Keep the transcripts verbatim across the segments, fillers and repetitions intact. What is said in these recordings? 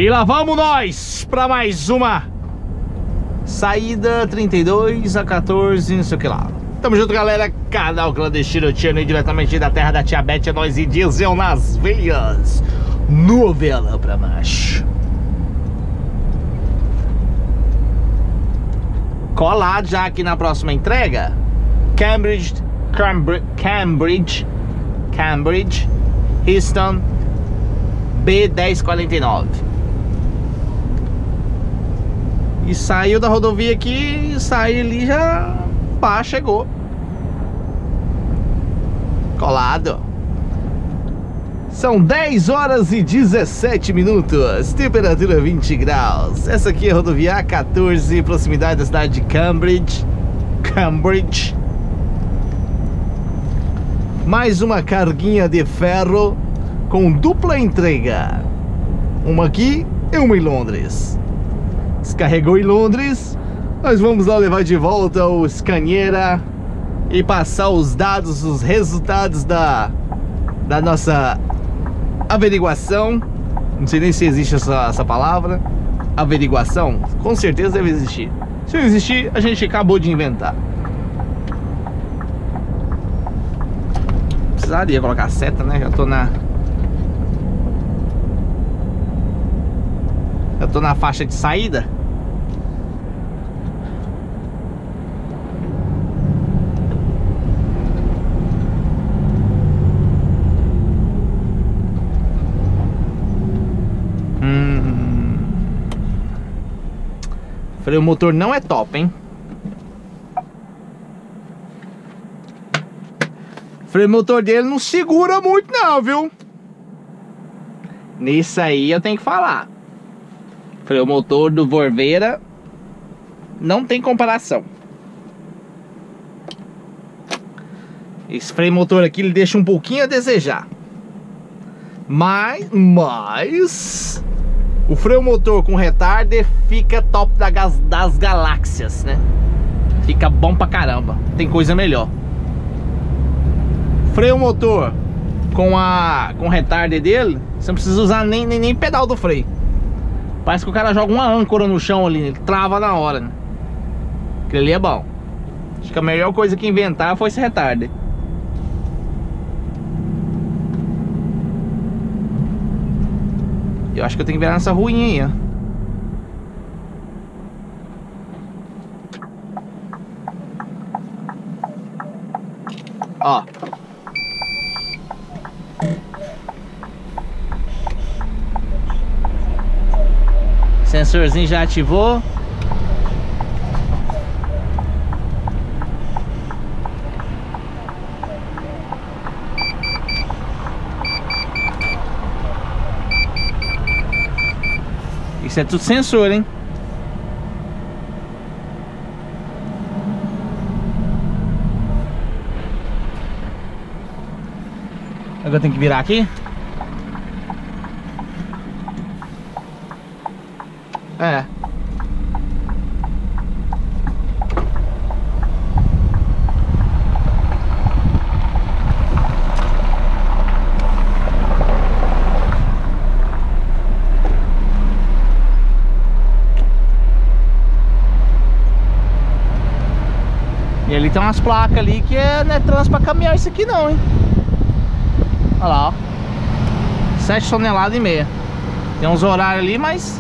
E lá vamos nós para mais uma saída trinta e dois a quatorze, não sei o que lá. Tamo junto, galera. Canal Clandestino Tiano, diretamente da terra da Tia Bete, é nós e diesel nas veias. Novela pra macho. Colado já aqui na próxima entrega. Cambridge, Cambridge, Cambridge, Cambridge, Houston, B dez quarenta e nove. E saiu da rodovia aqui, saiu ali, já pá, chegou. Colado. São dez horas e dezessete minutos, temperatura vinte graus. Essa aqui é a rodovia A quatorze, proximidade da cidade de Cambridge. Cambridge. Mais uma carguinha de ferro com dupla entrega. Uma aqui e uma em Londres. Descarregou em Londres, nós vamos lá levar de volta o Scaniera e passar os dados, os resultados da, da nossa averiguação. Não sei nem se existe essa, essa palavra. Averiguação, com certeza deve existir. Se não existir, a gente acabou de inventar. Precisaria colocar a seta, né? Já tô na Já tô na faixa de saída. Hum. Freio motor não é top, hein? Freio motor dele não segura muito não, viu? Nisso aí eu tenho que falar. Freio motor do Vorveira não tem comparação. Esse freio motor aqui ele deixa um pouquinho a desejar. Mas, mas o freio motor com retarder fica top da, das galáxias, né? Fica bom pra caramba. Tem coisa melhor. Freio motor com a com o retarder dele, você não precisa usar nem, nem, nem pedal do freio. Parece que o cara joga uma âncora no chão ali, ele trava na hora, né? Aquele ali é bom. Acho que a melhor coisa que inventaram foi esse retarder. Eu acho que eu tenho que virar nessa ruinha aí, ó. Ó. Sensorzinho já ativou. Isso é tudo sensor, hein? Agora eu tenho que virar aqui. É. E ali tem umas placas ali que é, não é trans pra caminhar isso aqui não, hein? Olha lá, ó. sete toneladas e meia. Tem uns horários ali, mas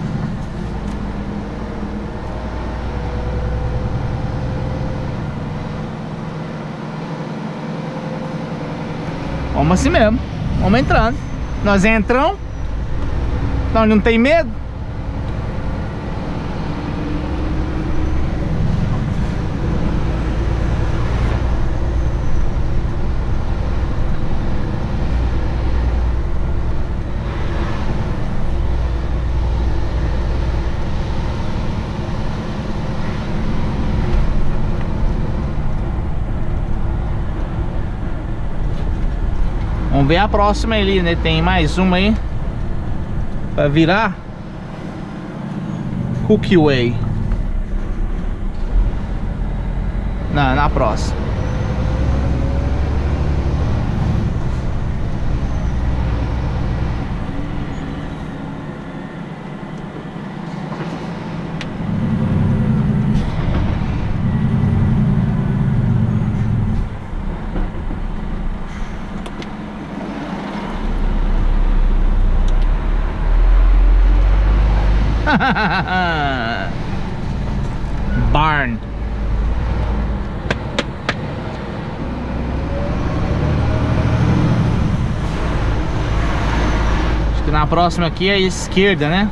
vamos assim mesmo. Vamos entrando. Nós entramos. Nós não tem medo. Vamos ver a próxima ali, né? Tem mais uma aí pra virar. Cookway. Na, na próxima. Barn. Acho que na próxima aqui é a esquerda, né?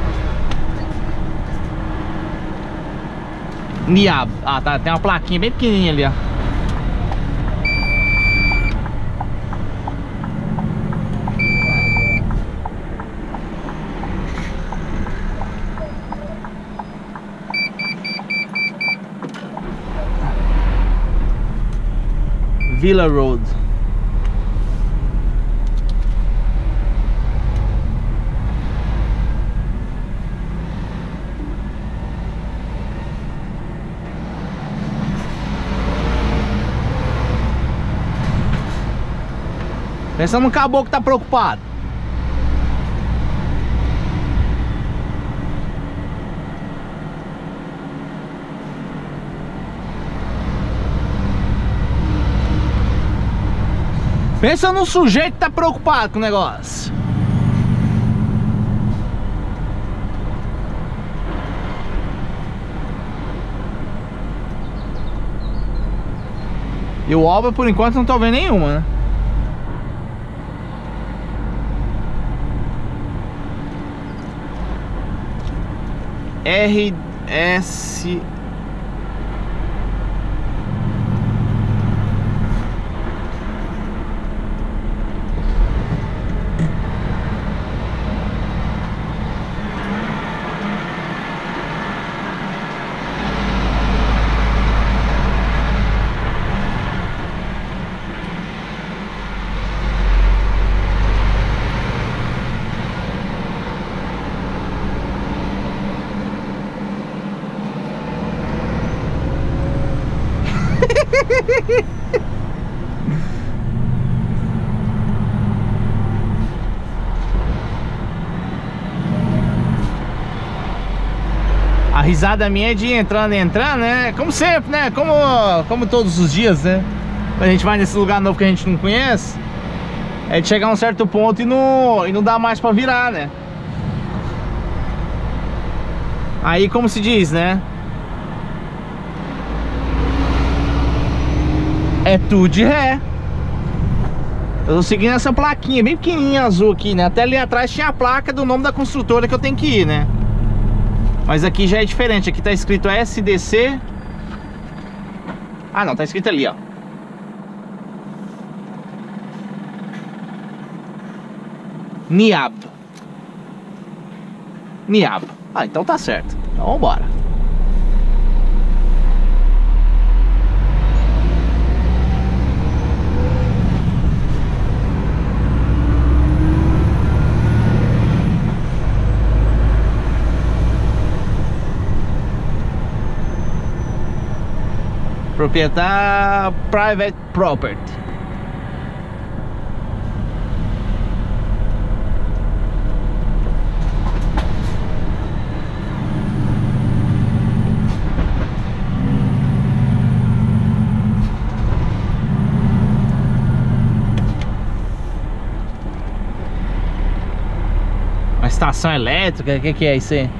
Niab. Ah, tá. Tem uma plaquinha bem pequenininha ali, ó. Villa Road. Pensa num caboclo que tá preocupado. Pensa num sujeito que tá preocupado com o negócio. E o obra por enquanto não tô vendo nenhuma, né? R S A risada minha é de ir entrando e entrando, né? Como sempre, né? Como, como todos os dias, né? Quando a gente vai nesse lugar novo que a gente não conhece, é de chegar a um certo ponto e não, e não dá mais pra virar, né? Aí, como se diz, né? É tudo de ré. Eu tô seguindo essa plaquinha bem pequenininha azul aqui, né? Até ali atrás tinha a placa do nome da construtora que eu tenho que ir, né? Mas aqui já é diferente. Aqui tá escrito S D C. Ah não, tá escrito ali, ó. Niab. Niab. Ah, então tá certo. Então vambora. Proprietário Private Property. Uma estação elétrica, o que, que é isso aí?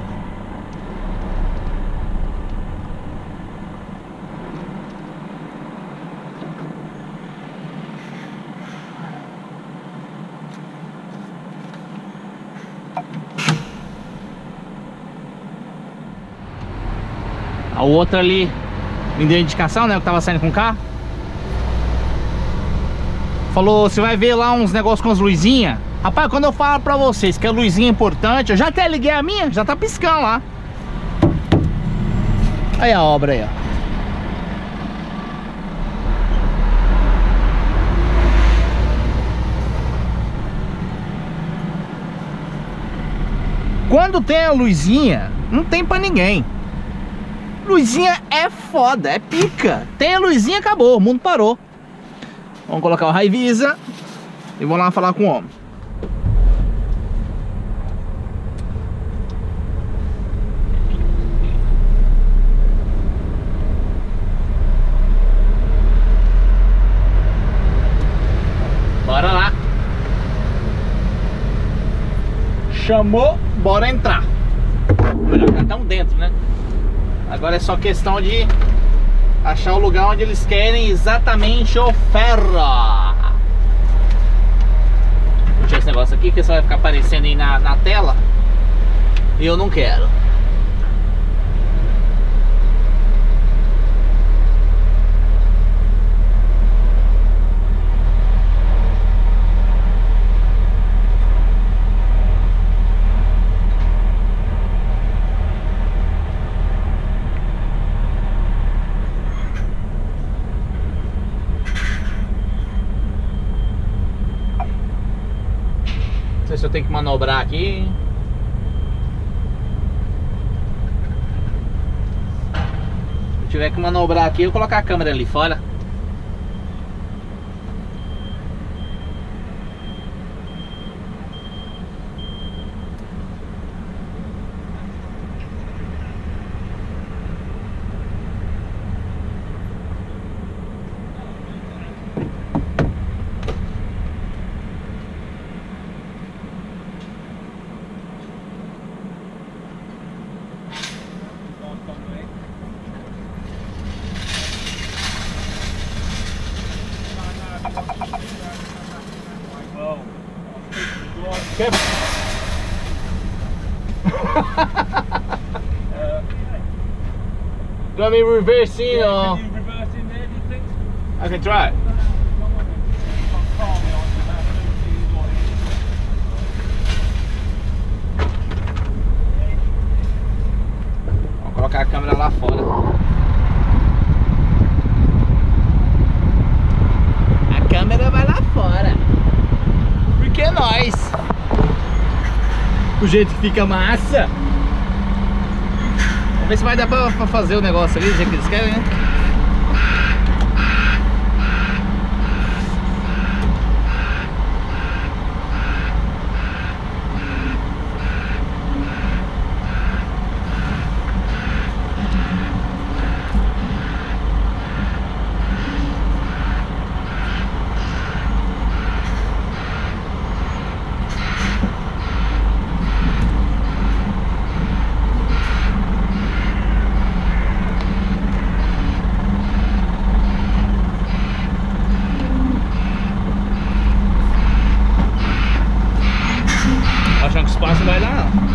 A outra ali me deu indicação, né? Eu tava saindo com o carro. Falou, você vai ver lá uns negócios com as luzinhas. Rapaz, quando eu falo pra vocês que a luzinha é importante, eu já até liguei a minha, já tá piscando lá. Aí a obra aí, ó. Quando tem a luzinha, não tem pra ninguém. Luzinha é foda, é pica. Tem a luzinha, acabou, o mundo parou. Vamos colocar o Raivisa e vamos lá falar com o homem. Bora lá. Chamou, bora entrar. já estamos dentro, né? Agora é só questão de achar o lugar onde eles querem exatamente o ferro. Vou tirar esse negócio aqui que só vai ficar aparecendo aí na, na tela. E eu não quero. Não sei se eu tenho que manobrar aqui. Se eu tiver que manobrar aqui, eu vou colocar a câmera ali fora. Okay. uh, Do you want me reversing yeah, or? can you reverse in there, do you think? I can try. Vamos colocar a câmera lá fora. A câmera vai lá fora. Porque é nóis. O jeito que fica massa. Vamos ver se vai dar pra, pra fazer o negócio ali do jeito que eles querem, né? Achando que o espaço não vai dar, não.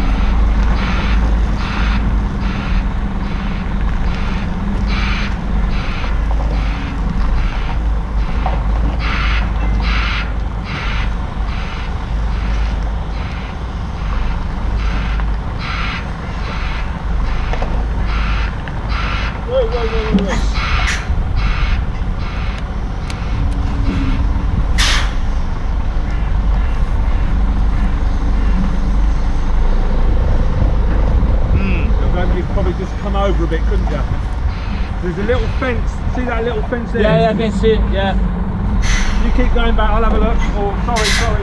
Wait, wait, wait, wait, wait. You'd probably just come over a bit, couldn't you? There's a little fence. See that little fence there? Yeah, yeah, I can see it, yeah. You keep going back, I'll have a look. Oh, sorry, sorry.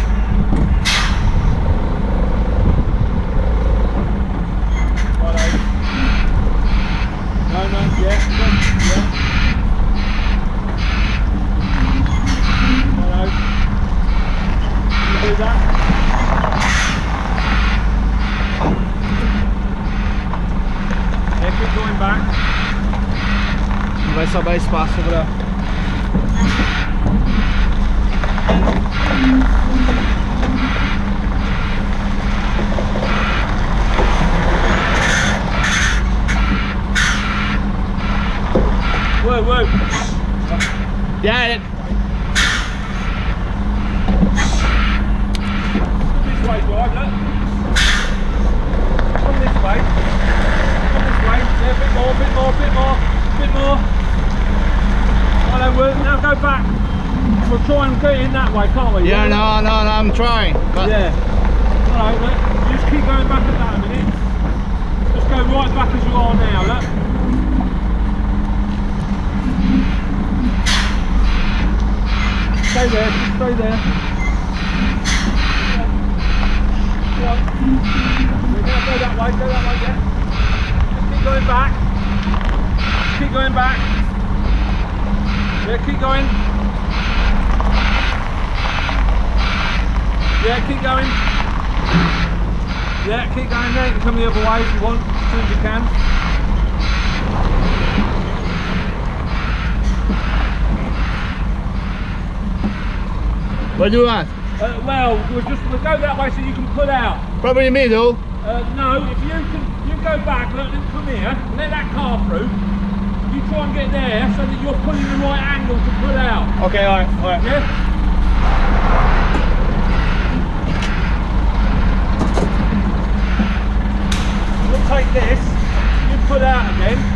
Righto. No, no, yeah, yeah. Righto. You do that? Keep going back. Não vai sobrar espaço pra... Whoa, whoa. Yeah, This way, drive, look. Come this way. Come this way. Yeah, a bit more, bit more, bit more, bit more. Oh, that worked. Now go back. We'll try and get in that way, can't we? yeah, no, no, no, I'm trying. But Yeah. Alright, look. You just keep going back at that a minute. Just go right back as you are now, look. Stay there, stay there. Yeah. Yeah, go that way, go that way, yeah. Just keep going back. Just keep going back. Yeah, keep going. Yeah, keep going. Yeah, keep going there. You can come the other way if you want, as soon as you can. What do you want? Uh, well, we'll just we'll go that way so you can pull out. Probably in the middle. Uh, no, if you can, you go back, let them come here, let that car through. You try and get there so that you're pulling the right angle to pull out. Okay, alright, alright. Yeah? We'll take this, you pull out again.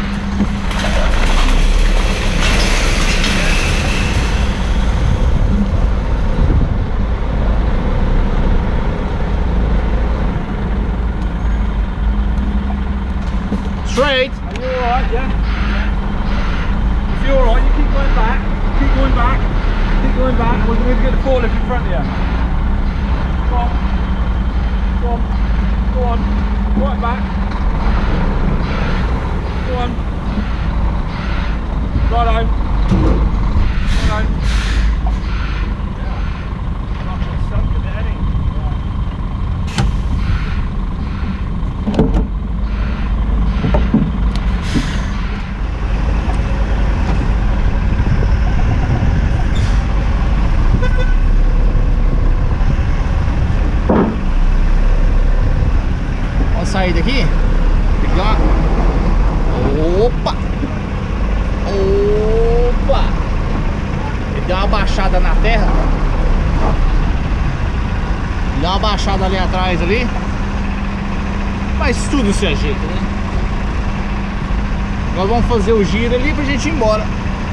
Straight. Are you alright, yeah? yeah? If you're alright, you keep going back, keep going back, keep going back. We're going to get the forklift in front of you. Go on. Go on. Go on. Right back. Go on. Righto. Righto. Sair daqui, pegar. Opa! Opa! Ele deu uma baixada na terra. Deu uma baixada ali atrás ali. Mas tudo se ajeita, né? Agora vamos fazer o giro ali pra gente ir embora.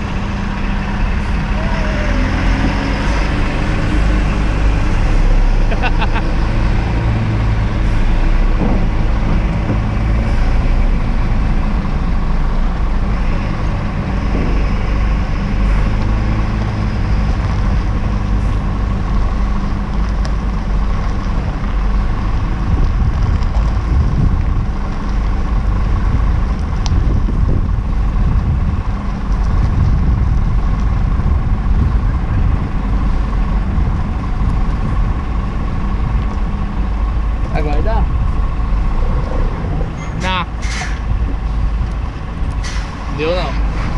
Agora dá? Não. Deu não.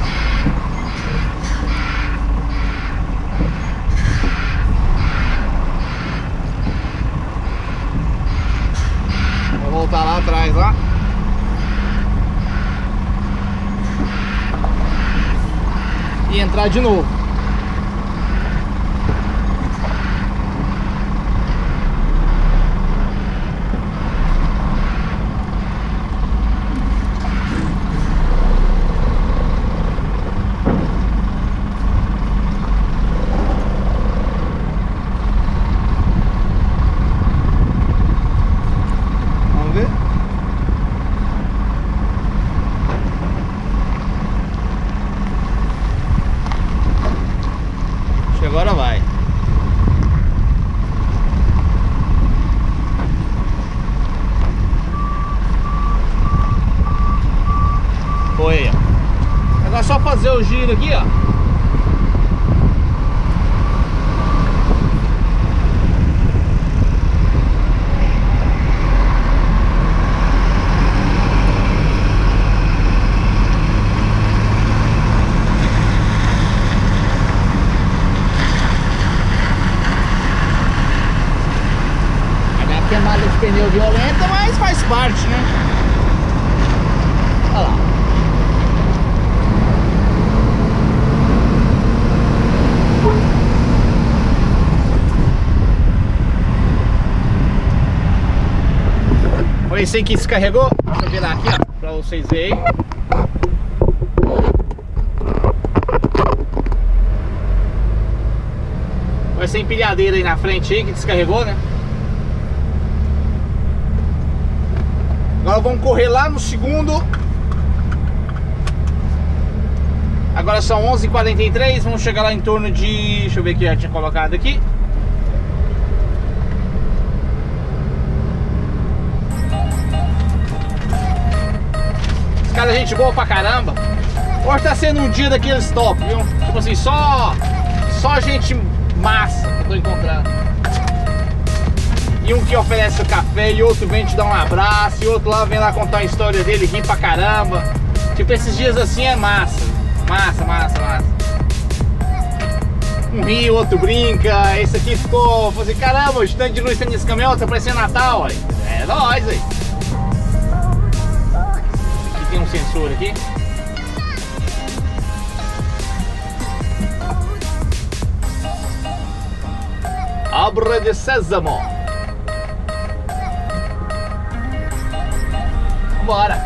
Vou voltar lá atrás, lá. E entrar de novo. Agora vai. Foi, ó. Agora é só fazer o giro aqui, ó. Queimada de pneu violenta, mas faz parte, né? Olha lá. Foi esse aí que descarregou? Deixa eu virar aqui, ó, pra vocês verem. Foi essa empilhadeira aí na frente aí que descarregou, né? Agora vamos correr lá no segundo. Agora são onze e quarenta e três. Vamos chegar lá em torno de... Deixa eu ver o que já tinha colocado aqui. Os caras, gente boa pra caramba. Hoje tá sendo um dia daqueles top, viu? Tipo assim, só... Só gente massa que eu tô encontrando. E um que oferece o café, e outro vem te dar um abraço, e outro lá vem lá contar a história dele, ri pra caramba. Tipo, esses dias assim é massa. Massa, massa, massa. Um ri, o outro brinca. Esse aqui ficou, falou assim, caramba, o estande de luz tem nesse caminhão, tá parecendo Natal, aí. É nóis, aí. Aqui tem um sensor aqui. Abra de sésamo. Bora.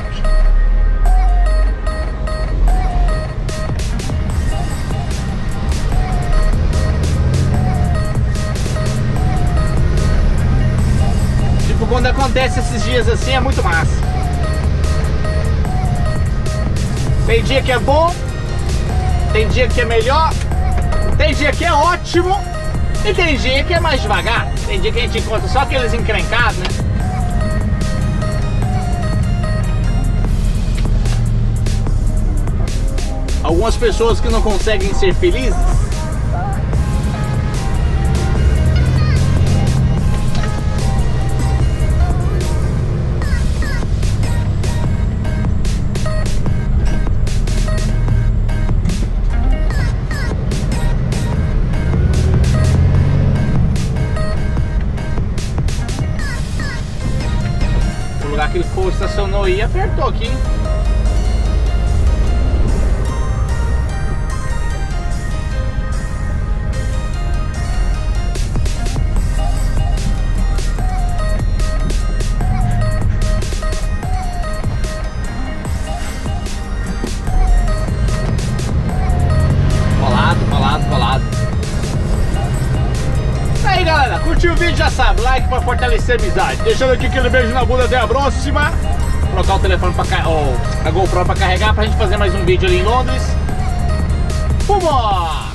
Tipo, quando acontece esses dias assim é muito massa. Tem dia que é bom, tem dia que é melhor, tem dia que é ótimo e tem dia que é mais devagar. Tem dia que a gente encontra só aqueles encrencados, né? Algumas pessoas que não conseguem ser felizes. O lugar que ele for estacionou aí apertou aqui. Curtiu o vídeo, já sabe, like pra fortalecer a amizade. Deixando aqui aquele beijo na bunda, até a próxima. Vou colocar o telefone pra cá, oh, a GoPro pra carregar pra gente fazer mais um vídeo ali em Londres. Fumou!